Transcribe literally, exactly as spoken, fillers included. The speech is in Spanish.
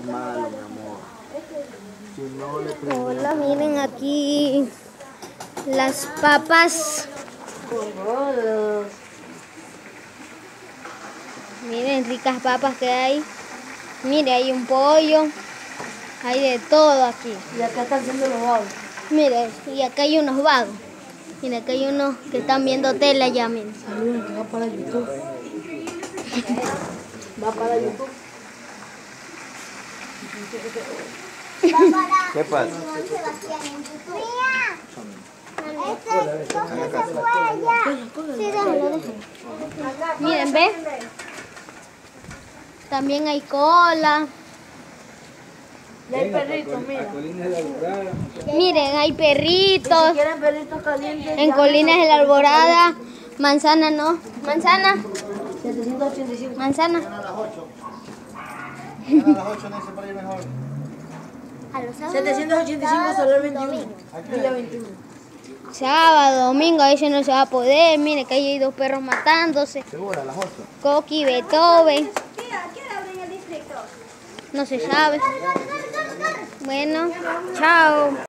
es malo, mi amor. Si no le premiamos... Hola, miren aquí las papas. Miren, ricas papas que hay. Mire, hay un pollo. Hay de todo aquí. Y acá están haciendo los vagos. Mire, y acá hay unos vagos. Mira, acá hay unos que están viendo tela ya, miren. Saludos, que va para YouTube. Va para YouTube. ¿Qué pasa? Sí, déjalo, déjalo. Miren, ¿ven? También hay cola. Y hay perritos, mira. Miren, hay Si perritos. quieren perritos calientes. En Colinas de la Alborada. Manzana, ¿no? Manzana. setecientos ochenta y cinco. Manzana. A las ocho. A las ocho no se puede ir mejor. setecientos ochenta y cinco, Solar veintiuno. Villa veintiuno. Sábado, domingo, a veces no se va a poder. Miren que ahí hay dos perros matándose. Seguro, a las ocho. Coqui, Beethoven. No se sabe. Bueno, chao.